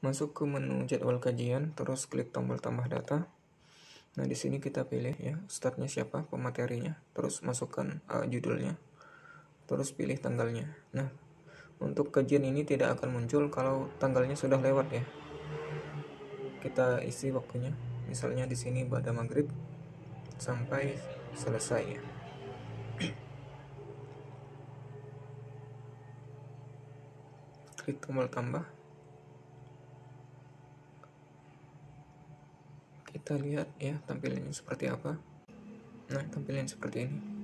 Masuk ke menu jadwal kajian, terus klik tombol tambah data. Nah, di sini kita pilih ya, startnya siapa, pematerinya, terus masukkan judulnya, terus pilih tanggalnya. Nah, untuk kajian ini tidak akan muncul kalau tanggalnya sudah lewat ya. Kita isi waktunya, misalnya di sini pada maghrib sampai selesai ya. Klik tombol tambah. Kita lihat ya tampilannya seperti apa. Nah, tampilan seperti ini.